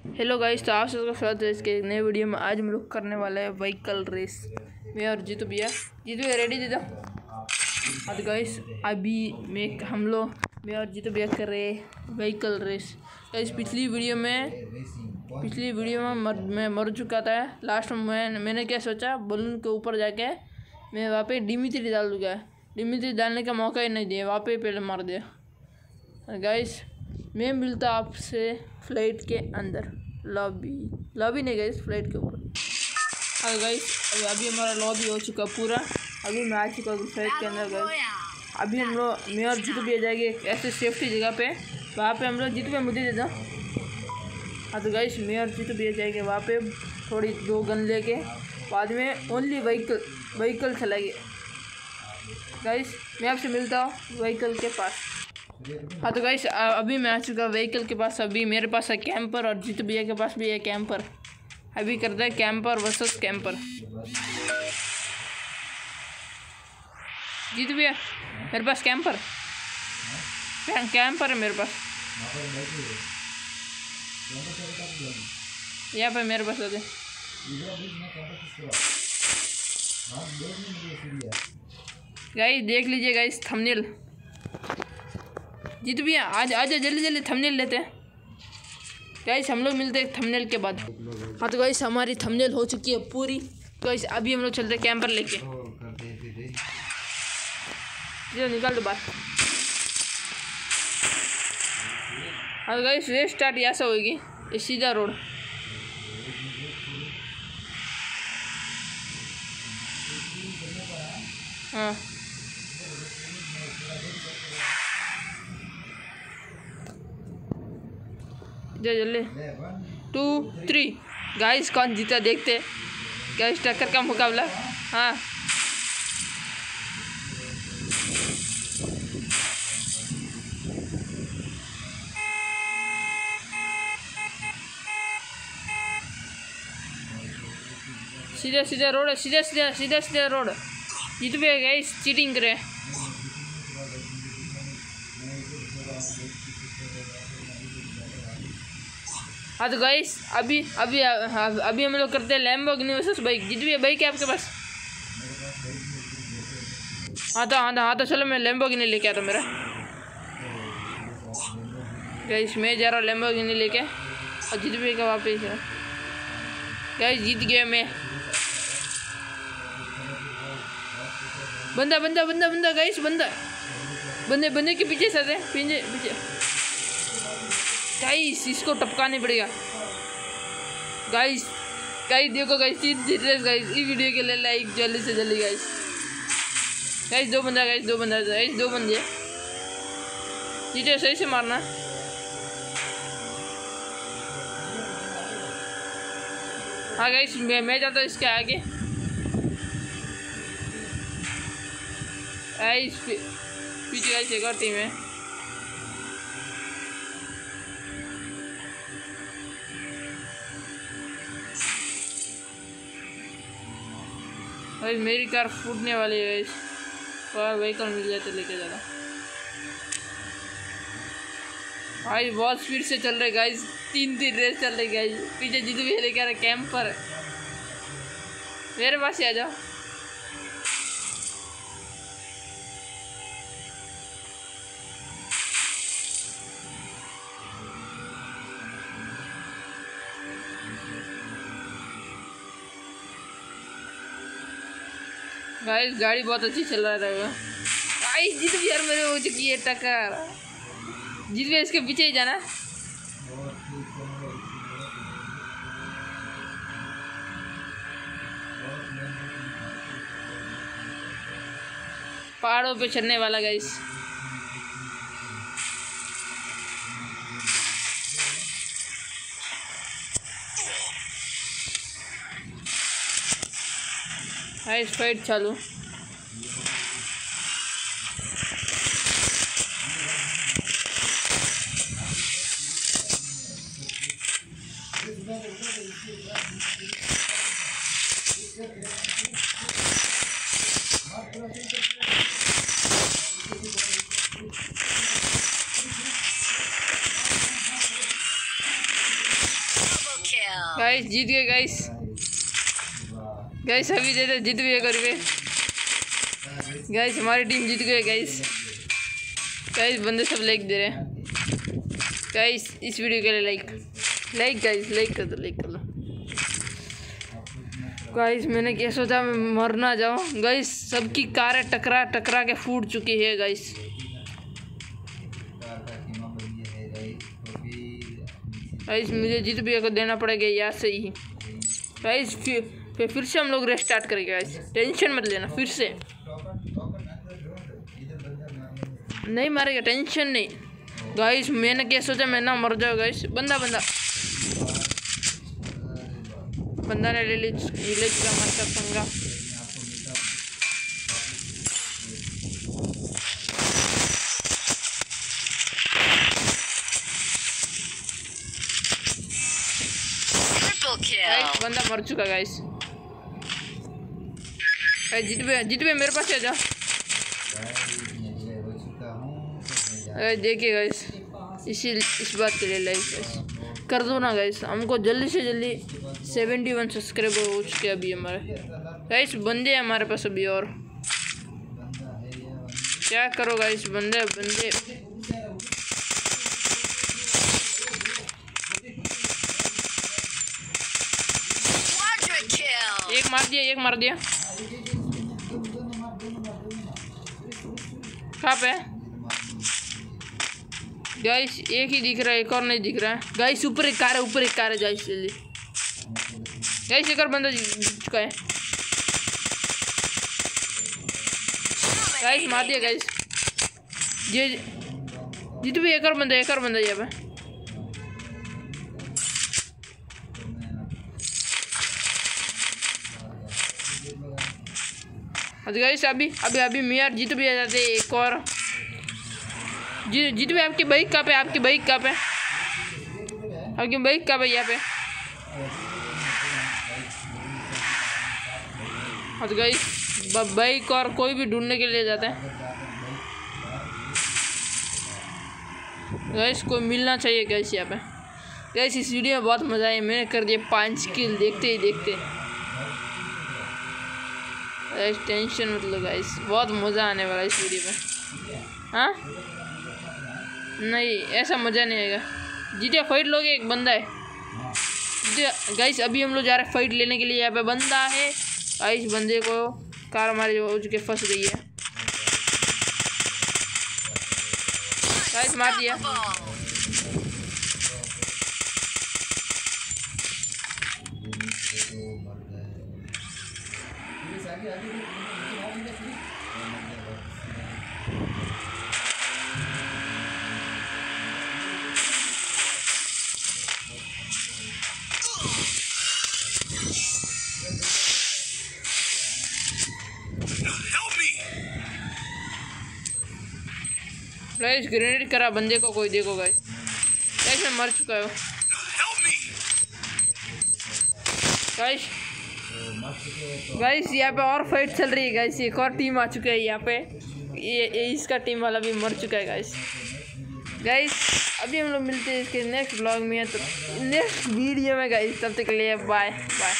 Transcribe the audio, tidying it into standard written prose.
Hello guys, तो आप सबका स्वागत है इसके एक नए वीडियो में। आज हम लोग करने वाले हैं व्हीकल रेस। मैं और जीतू भैया रेडी दे दो। हाँ तो गाइस, अभी मैं और जीतू भैया कर रहे व्हीकल रेस। गाइस पिछली वीडियो में मैं मर चुका था। लास्ट में मैंने क्या सोचा, बलून के ऊपर जाके मैं वहाँ पे डिमित्री डाल दूँगा। डिमित्री डालने का मौका ही नहीं दिया, वहाँ पे पहले मार दिया। गाइस मैं मिलता आपसे फ्लाइट के अंदर, लॉबी नहीं गाइस, फ्लाइट के ऊपर। हाँ गाइस, अभी हमारा लॉबी हो चुका पूरा। अभी मैं आ चुका हूँ फ्लाइट के अंदर। गाइस अभी हम लोग मैं और जीतू भी जाएंगे ऐसे सेफ्टी जगह पे, वहाँ पे हम लोग जीतू पे मुझे दे दो। हाँ तो गाइस मैं और जीतू भी जाएंगे वहाँ पे, थोड़ी 2 गन लेके। बाद में ओनली व्हीकल चलाएंगे। गाइस मैं आपसे मिलता हूँ व्हीकल के पास। हाँ तो गाइस अभी मैं आ चुका व्हीकल के पास। अभी मेरे पास है कैंपर और जीतू भैया के पास भी है कैंपर। अभी करते हैं कैंपर वर्सेस कैंपर। जीतू भैया मेरे पास कैंपर है मेरे पास। यहाँ पे मेरे पास होते। गाइस देख लीजिए गाइस थंबनेल। जीतू भैया आज जल्दी थंबनेल लेते हैं। गाइस हम लोग मिलते हैं थंबनेल के बाद। हाँ तो गाइस हमारी थंबनेल हो चुकी है पूरी। गाइस अभी हम लोग चलते हैं कैंपर लेके। ये निकाल दो बाहर। हाँ तो गाइस रेस स्टार्ट यहाँ से होगी, ये सीधा रोड। हाँ जल्दी 2 3। गाइस कौन जीता देखते। गाइस टक्कर का मुकाबला। हाँ सीधा रोड है, सीधा रोड। जीतू भी गाइस चीटिंग करे। हाँ तो गाइस अभी हम लोग करते हैं लैम्बोर्गिनी वर्सेस बाइक। जीतू भैया बाइक है आपके पास? हाँ तो चलो मैं लैम्बोर्गिनी लेके आता हूँ मेरा। गाइस मैं जा रहा हूँ लैम्बोर्गिनी लेके और जीतू भैया का वापस है। गाइस जीत गया मैं। बंदा गाइस बंदे के पीछे से पीछे। गाइस इसको टपकाने पड़ेगा। गाइस देखो गाइस जीत रहे गाइस। इस वीडियो के लिए लाइक जल्दी से जल्दी गाइस। दो बंदे जीते, सही से मारना। हाँ गाइस मैं जाता हूँ इसके आगे। गाइस पीछे गाइस एक और टीम है। भाई मेरी कार फूटने वाली है गाइस, और व्हीकल मिल जाए तो लेके जाना। भाई बहुत स्पीड से चल रहे गाइस, 3 रेस चल रही गाइस। पीछे जीतू भी लेके आ रहा कैंपर। मेरे पास ही आ जाओ। गाइस गाड़ी बहुत अच्छी चल रहा है। गाइस जीतू भी यार मेरे हो चुकी है टक्कर। जीतू भी इसके पीछे ही जाना। पहाड़ों पे चढ़ने वाला गाइस। गाइस फाइट चालू। गाइस जीत गए गाइस। गाइस अभी दे दे, जीत भी 1 रुपये। गाइस हमारी टीम जीत गई गाइस। गाइस बंदे सब लाइक दे रहे हैं गाइस। इस वीडियो के लिए लाइक गाइस, लाइक कर दो। गाइस मैंने क्या सोचा मैं मर ना जाऊँ। गाइस सबकी कारें टकरा के फूट चुकी है गाइस। गाइस मुझे जीत भी को देना पड़ेगा यार से ही। गाइस फिर से हम लोग रेस्टार्ट करेंगे गाइस, टेंशन मत लेना। फिर से नहीं मारेगा, टेंशन नहीं। गाइस मैंने क्या सोचा मैं ना मर जाऊँ गाइस। बंदा ने ले ली विलेज का मर का पंगा। गाइस बंदा मर चुका गाइस। जीत भी मेरे पास आ जा। देखिए गाइस इस बात के लिए लाइक कर दो ना गाइस। हमको जल्दी से जल्दी 71 सब्सक्राइबर हो चुके अभी हमारे। गाइस बंदे हैं हमारे पास अभी और क्या करो गाइस। बंदे एक मार दिया। कहाँ पे गाइस? एक ही दिख रहा है, एक और नहीं दिख रहा है गाइस। ऊपर एक कार है गाइस जल्दी। गाइस एक और बंदा जीत चुका है गाइस, मार दिया गाइस। ये जीत भी एक और बंदा यहाँ पे। गाइस अभी मियार जीत भी आ जाते। एक और जीत भी। आपकी बाइक कहाँ पे? आपकी बाइक कहाँ पे यहाँ पे? गाइस बाइक और कोई भी ढूंढने के लिए जाते हैं गाइस। कोई मिलना चाहिए गाइस यहाँ पे। गाइस इस वीडियो में बहुत मज़ा आया। मैंने कर दिया 5 किल देखते ही देखते। गाइस टेंशन मत लो गाइस, बहुत मज़ा आने वाला है इस वीडियो में। हाँ नहीं ऐसा मज़ा नहीं आएगा। जीते फाइट लोगे, एक बंदा है गाइस। अभी हम लोग जा रहे हैं फाइट लेने के लिए। यहाँ पे बंदा है गाइस। बंदे को कार हमारी हो चुके फंस गई है गाइस। मार दिया गाइस। ग्रेनेड करा बंदे को कोई, देखो गाइस। गाइस मैं मर चुका हूँ गाइस। यहाँ पे और फाइट चल रही है गाइस। एक और टीम आ चुका है यहाँ पे। ये इसका टीम वाला भी मर चुका है गाइस। अभी हम लोग मिलते हैं इसके नेक्स्ट ब्लॉग में, तो नेक्स्ट वीडियो में गाइस। तब तक के लिए बाय।